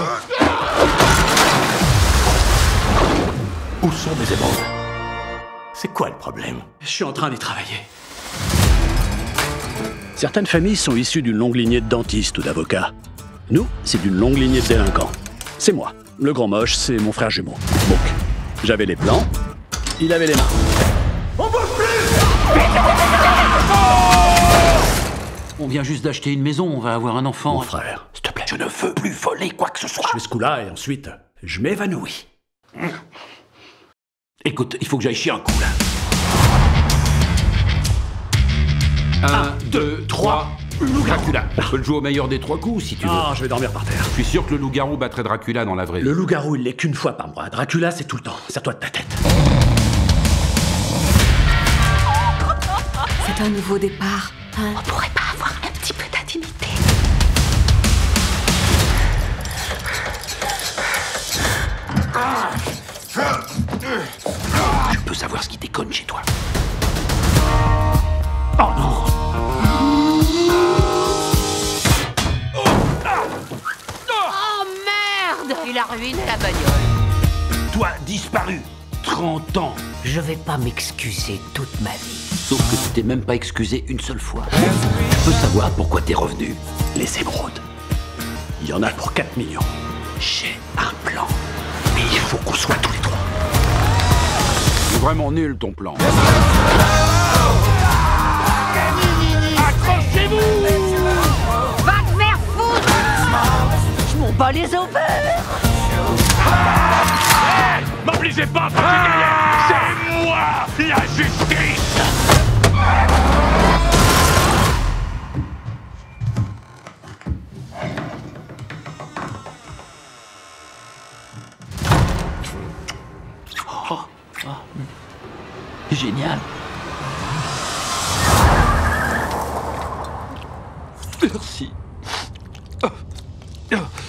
Où sont mes émeraudes? C'est quoi le problème? Je suis en train d'y travailler. Certaines familles sont issues d'une longue lignée de dentistes ou d'avocats. Nous, c'est d'une longue lignée de délinquants. C'est moi. Le grand moche, c'est mon frère jumeau, Mouk. J'avais les plans, il avait les mains. On bouge plus! On vient juste d'acheter une maison, on va avoir un enfant. Mon frère, S'il te plaît, je ne veux plus voler quoi que ce soit. je fais ce coup-là et ensuite, je m'évanouis. Écoute, il faut que j'aille chier un coup, là. 1, 2, 3. Dracula. On peut le jouer au meilleur des 3 coups, si tu veux. Ah, je vais dormir par terre. Je suis sûr que le loup-garou battrait Dracula dans la vraie vie. Le loup-garou, il l'est qu'une fois par mois. Dracula, c'est tout le temps. Serre-toi de ta tête. C'est un nouveau départ. On pourrait pas avoir un petit peu d'intimité? Je peux savoir ce qui déconne chez toi. Oh non! Oh merde! Il a ruiné la bagnole. Toi, disparu. 30 ans. Je vais pas m'excuser toute ma vie. Sauf que tu t'es même pas excusé une seule fois. Je peux savoir pourquoi t'es revenu? Les émeraudes. Il y en a pour 4 millions. J'ai un plan. Mais il faut qu'on soit tous les 3. C'est vraiment nul ton plan. Accrochez-vous! Va te faire foutre! Je m'en bats les ovaires! M'obligez pas à faire c'est moi la justice! Génial. Merci.